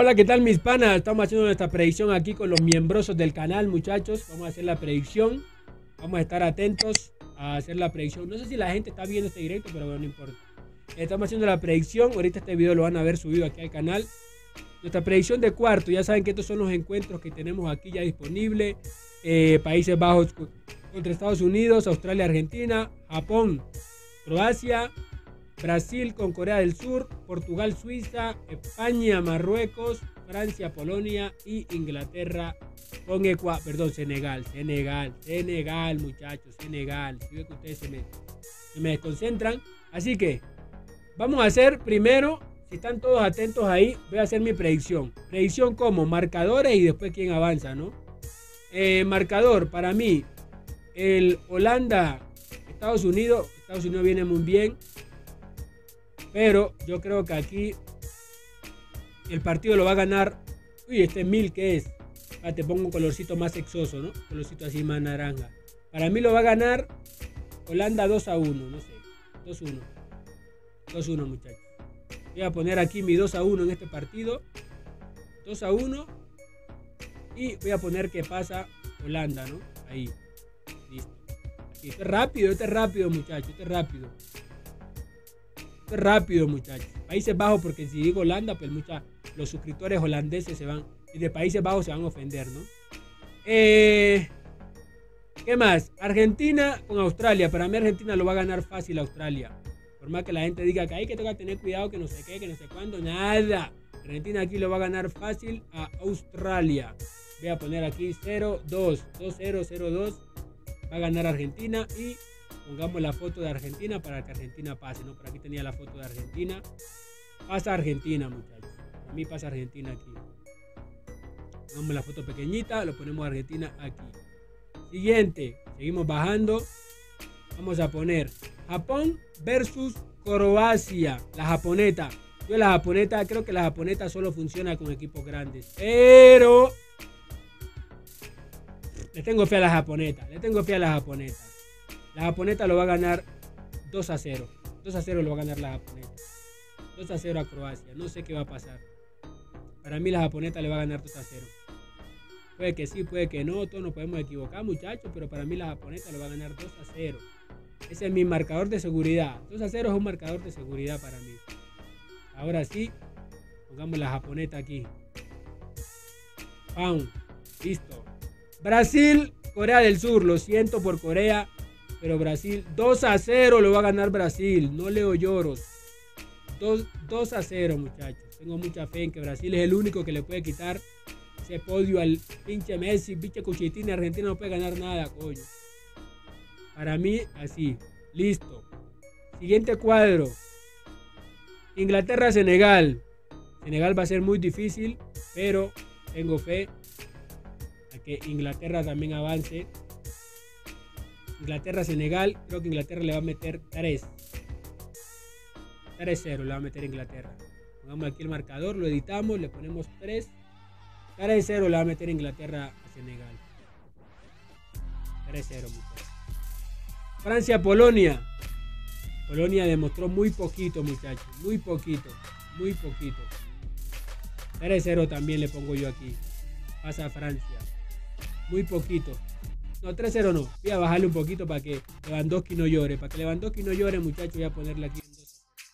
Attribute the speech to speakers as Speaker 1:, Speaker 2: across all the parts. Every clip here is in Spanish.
Speaker 1: Hola, ¿qué tal mis panas? Estamos haciendo nuestra predicción aquí con los miembrosos del canal, muchachos. Vamos a hacer la predicción. Vamos a estar atentos a hacer la predicción. No sé si la gente está viendo este directo, pero bueno, no importa. Estamos haciendo la predicción. Ahorita este video lo van a ver subido aquí al canal. Nuestra predicción de cuarto. Ya saben que estos son los encuentros que tenemos aquí ya disponibles. Países Bajos contra Estados Unidos, Australia, Argentina, Japón, Croacia, Brasil con Corea del Sur, Portugal, Suiza, España, Marruecos, Francia, Polonia y Inglaterra con Senegal, muchachos, Senegal. Si veo que ustedes se me desconcentran. Así que vamos a hacer primero, si están todos atentos ahí, voy a hacer mi predicción. Predicción como marcadores y después quién avanza, ¿no? Marcador para mí, el Holanda, Estados Unidos viene muy bien. Pero yo creo que aquí el partido lo va a ganar. Uy, este 1000 que es. Ah, te pongo un colorcito más sexoso, ¿no? Un colorcito así más naranja. Para mí lo va a ganar Holanda 2-1, no sé. 2-1. 2-1, muchachos. Voy a poner aquí mi 2-1 en este partido. 2-1. Y voy a poner que pasa Holanda, ¿no? Ahí. Listo. Aquí. Este es rápido, muchachos. Este es rápido. Rápido, muchachos. Países Bajos, porque si digo Holanda, pues los suscriptores holandeses se van, y de Países Bajos se van a ofender, ¿no? ¿Qué más? Argentina con Australia. Para mí Argentina lo va a ganar fácil Australia. Por más que la gente diga que hay que toca tener cuidado, que no sé qué, que no sé cuándo, nada. Argentina aquí lo va a ganar fácil a Australia. Voy a poner aquí 0-2, 2-0, 0-2. Va a ganar Argentina y pongamos la foto de Argentina para que Argentina pase, ¿no? Por aquí tenía la foto de Argentina. Pasa Argentina, muchachos. A mí pasa Argentina aquí. Pongamos la foto pequeñita, lo ponemos Argentina aquí. Siguiente, seguimos bajando. Vamos a poner Japón versus Croacia. La japoneta. Yo creo que la japoneta solo funciona con equipos grandes. Pero le tengo fe a la japoneta. La japoneta lo va a ganar 2-0. 2-0 lo va a ganar la japoneta. 2-0 a Croacia. No sé qué va a pasar. Para mí la japoneta le va a ganar 2-0. Puede que sí, puede que no. Todos nos podemos equivocar, muchachos. Pero para mí la japoneta lo va a ganar 2-0. Ese es mi marcador de seguridad. 2-0 es un marcador de seguridad para mí. Ahora sí. Pongamos la japoneta aquí. ¡Pam! Listo. Brasil, Corea del Sur. Lo siento por Corea. Pero Brasil, 2-0 lo va a ganar Brasil. No leo lloros. 2-0, muchachos. Tengo mucha fe en que Brasil es el único que le puede quitar ese podio al pinche Messi, pinche Cuchitín. Argentina no puede ganar nada, coño. Para mí, así. Listo. Siguiente cuadro. Inglaterra, Senegal. Senegal va a ser muy difícil, pero tengo fe a que Inglaterra también avance. Inglaterra, Senegal, creo que Inglaterra le va a meter 3. 3-0 le va a meter Inglaterra. Pongamos aquí el marcador, lo editamos, le ponemos 3. 3-0 le va a meter Inglaterra a Senegal. 3-0, muchachos. Francia, Polonia. Polonia demostró muy poquito, muchachos. Muy poquito. 3-0 también le pongo yo aquí. Pasa a Francia. Muy poquito. No, 3-0 no. Voy a bajarle un poquito para que Lewandowski no llore. Para que Lewandowski no llore, muchachos, voy a ponerle aquí en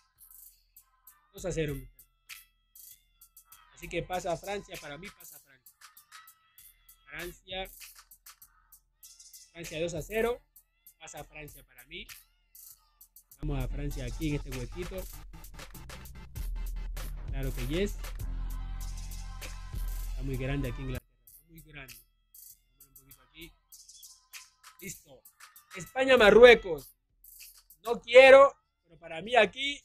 Speaker 1: 2-0, muchachos. Así que pasa a Francia. Para mí pasa a Francia. Francia 2-0. Pasa a Francia para mí. Vamos a Francia aquí en este huequito. Claro que yes. Está muy grande aquí Inglaterra. Está muy grande. Vamos un poquito aquí. Listo. España, Marruecos. No quiero, pero para mí aquí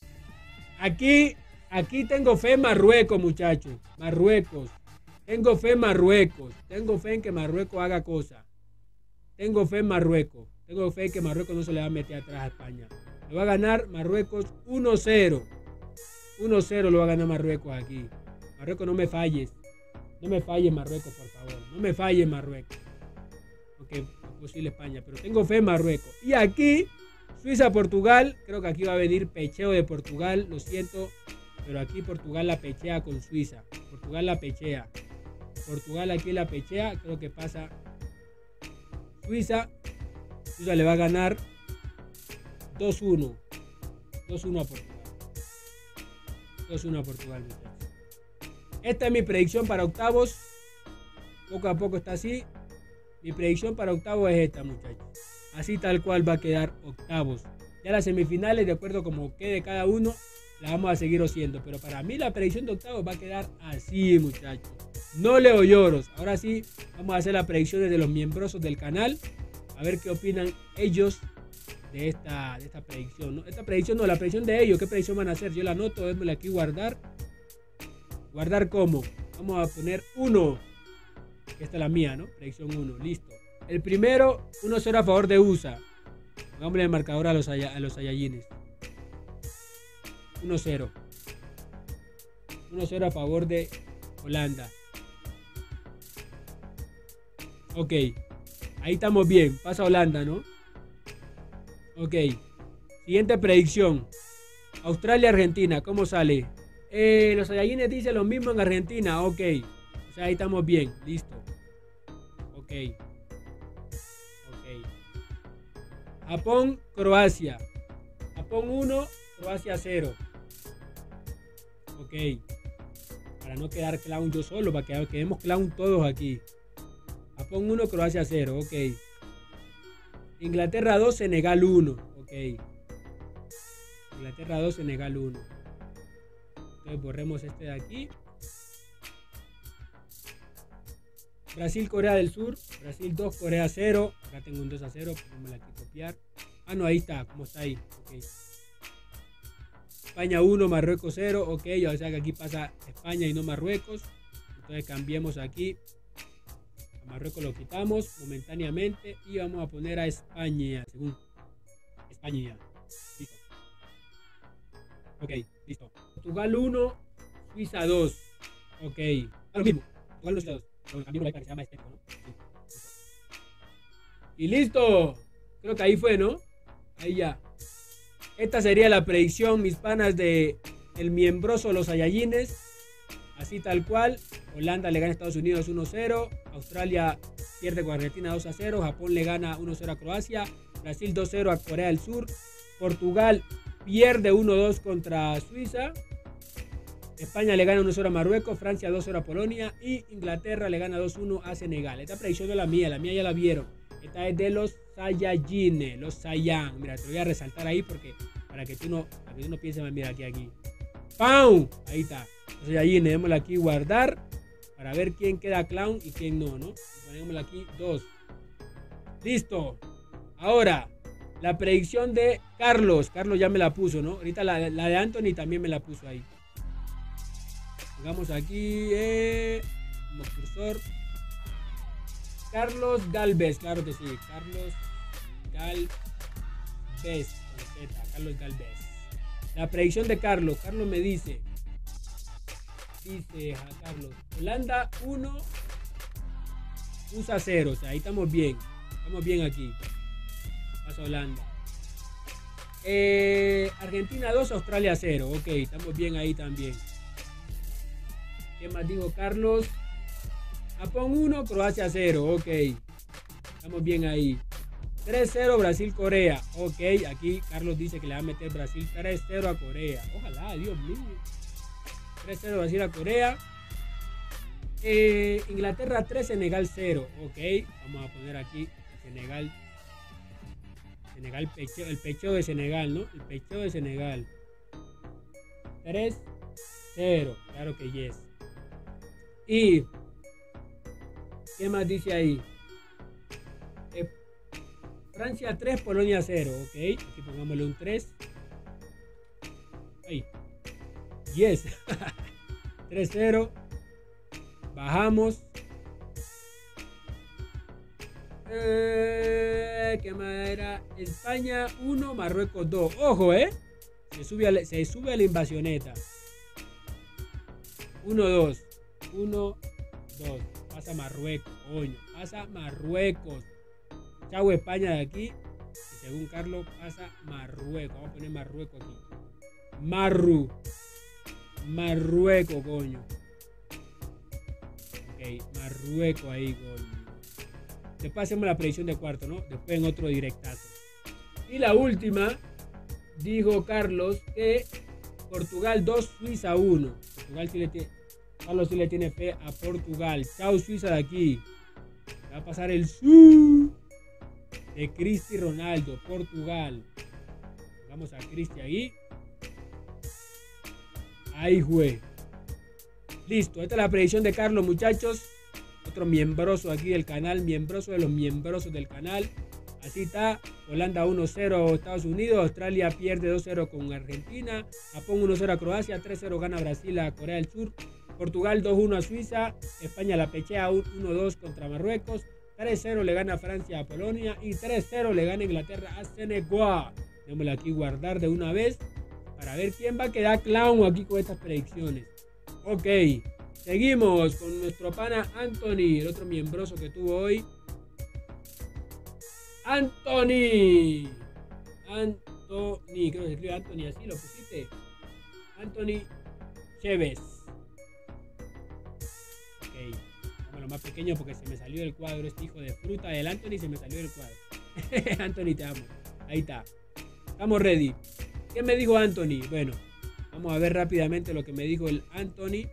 Speaker 1: tengo fe en Marruecos, muchachos. Marruecos. Tengo fe en Marruecos. Tengo fe en que Marruecos haga cosas. Tengo fe en Marruecos. Tengo fe en que Marruecos no se le va a meter atrás a España. Lo va a ganar Marruecos 1-0. 1-0 lo va a ganar Marruecos aquí. Marruecos, no me falles. No me falles, Marruecos, por favor. No me falles, Marruecos. Aunque es posible España, pero tengo fe en Marruecos. Y aquí, Suiza, Portugal. Creo que aquí va a venir pecheo de Portugal. Lo siento. pero aquí Portugal la pechea con Suiza. Portugal la pechea. Portugal aquí la pechea. Creo que pasa Suiza. Suiza le va a ganar 2-1. 2-1 a Portugal. 2-1 a Portugal, muchachos. Esta es mi predicción para octavos. Poco a poco está así. Mi predicción para octavos es esta, muchachos. Así tal cual va a quedar octavos. Ya las semifinales, de acuerdo como quede cada uno, la vamos a seguir haciendo. Pero para mí la predicción de octavos va a quedar así, muchachos. No leo lloros. Ahora sí, vamos a hacer las predicciones de los miembrosos del canal. A ver qué opinan ellos de esta predicción, ¿no? Esta predicción no, la predicción de ellos. ¿Qué predicción van a hacer? Yo la anoto, démosle aquí guardar. ¿Guardar cómo? Vamos a poner 1. Esta es la mía, ¿no? Predicción 1, listo. El primero, 1-0 a favor de USA. Pongámosle el marcador a los Saiyajines. 1-0. 1-0 a favor de Holanda. Ok. Ahí estamos bien. Pasa Holanda, ¿no? Ok. Siguiente predicción. Australia-Argentina. ¿Cómo sale? Los Saiyajines dicen lo mismo en Argentina. Ok. O sea, ahí estamos bien. Listo. Ok. Japón-Croacia. Japón 1, Croacia 0. Ok. Para no quedar clown yo solo, para que quedemos clown todos aquí. Japón 1, Croacia 0. Ok. Inglaterra 2, Senegal 1. Ok. Inglaterra 2, Senegal 1. Entonces borremos este de aquí. Brasil, Corea del Sur. Brasil 2, Corea 0. Acá tengo un 2-0. Pongámosla aquí, copiar. Ah, no, ahí está. ¿Cómo está ahí? Ok. España 1, Marruecos 0. Ok, o sea que aquí pasa España y no Marruecos. Entonces cambiemos aquí. A Marruecos lo quitamos momentáneamente. Y vamos a poner a España. Según España. Listo. Ok, listo. Portugal 1, Suiza 2. Ok. A lo mismo. Portugal 1, Suiza 2. Cambiamos la que se llama estético, ¿no? Sí. Y listo. Creo que ahí fue, ¿no? Ahí ya. Esta sería la predicción, mis panas, de el miembroso los Saiyajines. Así tal cual. Holanda le gana a Estados Unidos 1-0. Australia pierde con Argentina 2-0. Japón le gana 1-0 a Croacia. Brasil 2-0 a Corea del Sur. Portugal pierde 1-2 contra Suiza. España le gana 1-0 a Marruecos, Francia 2-0 a Polonia y Inglaterra le gana 2-1 a Senegal. Esta predicción no es la mía ya la vieron. Esta es de los Saiyajines, los Saiyan. Mira, te voy a resaltar ahí porque para que tú no pienses, mira aquí. ¡Pam! Ahí está. Los Saiyajines, démosle aquí guardar para ver quién queda clown y quién no, ¿no? Ponémosle aquí 2. Listo. Ahora, la predicción de Carlos. Carlos ya me la puso, ¿no? Ahorita la de Anthony también me la puso ahí. Pongamos aquí como cursor Carlos Galvez, claro que sí, Carlos Galvez, Carlos Galvez. La predicción de Carlos me dice a Carlos, Holanda 1, USA 0, o sea, ahí estamos bien aquí. Pasa Holanda. Argentina 2, Australia 0, ok, estamos bien ahí también. ¿Qué más dijo Carlos? Japón 1, Croacia 0. Ok. Estamos bien ahí. 3-0 Brasil-Corea. Ok. Aquí Carlos dice que le va a meter Brasil 3-0 a Corea. Ojalá, Dios mío. 3-0 Brasil a Corea. Inglaterra 3, Senegal 0. Ok. Vamos a poner aquí Senegal. El pecheo de Senegal, ¿no? El pecheo de Senegal. 3-0. Claro que yes. Y ¿qué más dice ahí? Francia 3, Polonia 0. Ok, aquí pongámosle un 3. Ahí. Yes. 3-0. Bajamos. ¿Qué más era? España 1, Marruecos 2. Ojo, se sube a la invasioneta. 1-2. 1-2. Pasa Marruecos, coño. Pasa Marruecos. Chau España de aquí. Y según Carlos, pasa Marruecos. Vamos a poner Marruecos aquí. Marruecos, coño. Ok, Marruecos ahí, coño. Después hacemos la predicción de cuarto, ¿no? Después en otro directazo. Y la última, dijo Carlos que Portugal 2, Suiza 1. Carlos sí le tiene fe a Portugal. Chao Suiza de aquí. Va a pasar el su de Cristi Ronaldo, Portugal. Vamos a Cristi ahí. Ahí fue. Listo, esta es la predicción de Carlos, muchachos. Otro miembroso aquí del canal, miembroso de los miembrosos del canal. Así está, Holanda 1-0 a Estados Unidos, Australia pierde 2-0 con Argentina, Japón 1-0 a Croacia, 3-0 gana Brasil a Corea del Sur, Portugal 2-1 a Suiza, España la pechea 1-2 contra Marruecos, 3-0 le gana Francia a Polonia y 3-0 le gana Inglaterra a Senegal. Démosle aquí guardar de una vez para ver quién va a quedar clown aquí con estas predicciones. Ok, seguimos con nuestro pana Anthony, el otro miembroso que tuvo hoy. Anthony, creo que se escribe Anthony, así lo pusiste. Anthony Chévez. Ok, vamos lo más pequeño porque se me salió del cuadro este hijo de fruta del Anthony, se me salió del cuadro. Anthony, te amo. Ahí está. Estamos ready. ¿Qué me dijo Anthony? Bueno, vamos a ver rápidamente lo que me dijo el Anthony.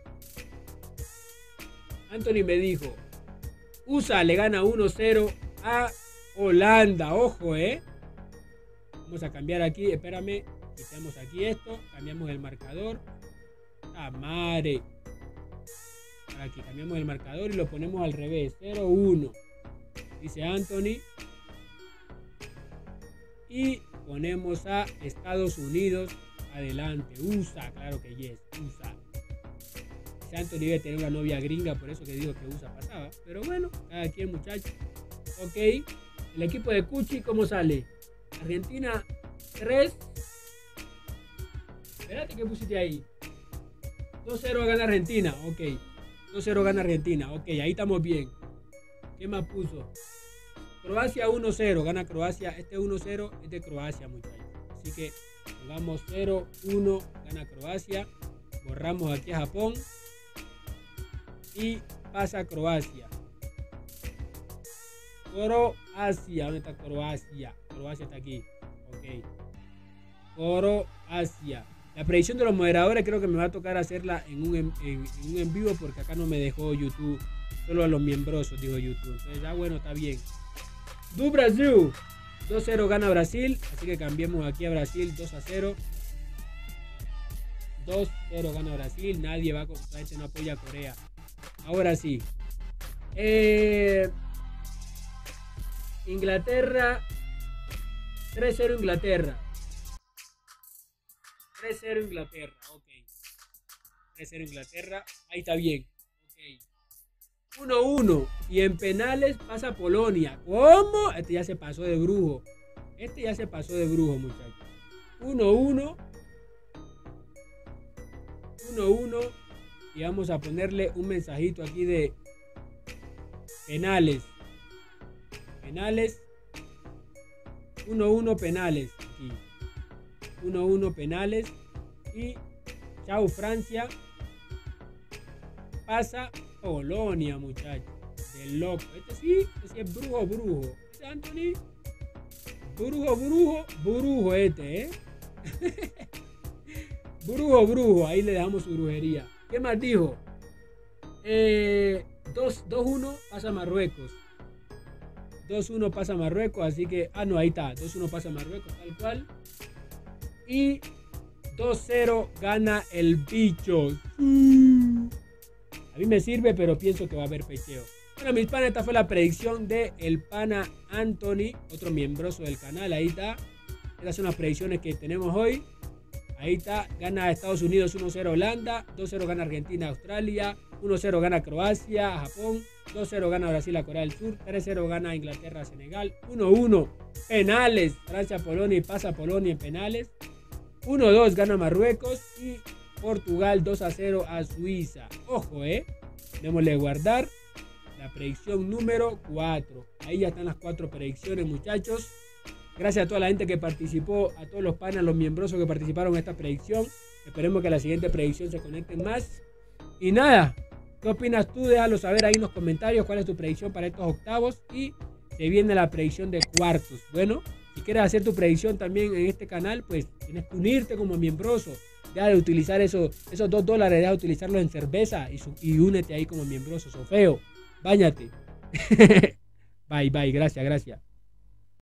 Speaker 1: Anthony me dijo, USA le gana 1-0 a Holanda, ojo, vamos a cambiar aquí, espérame, quitamos aquí esto, cambiamos el marcador. ¡Ah, madre! Aquí cambiamos el marcador y lo ponemos al revés, 0-1, dice Anthony. Y ponemos a Estados Unidos adelante, USA, claro que yes, USA. Anthony debe tener una novia gringa, por eso que digo que USA pasaba, pero bueno, cada quien, muchachos. Ok, el equipo de Cuchi, ¿cómo sale? Argentina 3. Espérate, ¿qué pusiste ahí? 2-0 gana Argentina, ok. 2-0 gana Argentina, ok, ahí estamos bien. ¿Qué más puso? Croacia 1-0, gana Croacia. Este 1-0 es de Croacia, muchachos. Así que pongamos 0-1, gana Croacia. Borramos aquí a Japón. Y pasa Croacia. Croacia, ¿dónde está Croacia? Croacia está aquí, ok. Croacia. La predicción de los moderadores creo que me va a tocar hacerla en un en vivo porque acá no me dejó YouTube. Solo a los miembrosos, dijo YouTube. Entonces ya bueno, está bien. Do Brasil. 2-0 gana Brasil. Así que cambiemos aquí a Brasil. 2-0. 2-0 gana Brasil. Nadie va a comprar, este no apoya a Corea. Ahora sí. Inglaterra. 3-0 Inglaterra. 3-0 Inglaterra. Ok. 3-0 Inglaterra. Ahí está bien. Ok. 1-1. Y en penales pasa Polonia. ¿Cómo? Este ya se pasó de brujo. Este ya se pasó de brujo, muchachos. 1-1. 1-1. Y vamos a ponerle un mensajito aquí de penales. Penales. 1-1 penales. Aquí. 1-1 penales. Y chao Francia. Pasa Polonia, muchachos. De loco. Este sí es brujo. Este Anthony. Brujo este, Brujo. Ahí le dejamos su brujería. ¿Qué más dijo? 2-1 pasa Marruecos. 2-1 pasa Marruecos, así que... Ah, no, ahí está. 2-1 pasa Marruecos, tal cual. Y 2-0 gana el bicho. A mí me sirve, pero pienso que va a haber pecheo. Bueno, mis panas, esta fue la predicción de el pana Anthony, otro miembroso del canal. Ahí está. Estas son las predicciones que tenemos hoy. Ahí está, gana Estados Unidos 1-0 Holanda, 2-0 gana Argentina Australia, 1-0 gana Croacia a Japón, 2-0 gana Brasil a Corea del Sur, 3-0 gana Inglaterra a Senegal, 1-1 penales, Francia a Polonia y pasa Polonia en penales, 1-2 gana Marruecos y Portugal 2-0 a Suiza. Ojo, démosle guardar la predicción número 4. Ahí ya están las 4 predicciones, muchachos. Gracias a toda la gente que participó, a todos los panas, los miembrosos que participaron en esta predicción. Esperemos que a la siguiente predicción se conecten más. Y nada, ¿qué opinas tú? Déjalo saber ahí en los comentarios cuál es tu predicción para estos octavos. Y se viene la predicción de cuartos. Bueno, si quieres hacer tu predicción también en este canal, pues tienes que unirte como miembroso. Deja de utilizar esos $2, deja de utilizarlos en cerveza y únete ahí como miembroso. Sofeo, báñate. Bye, bye, gracias.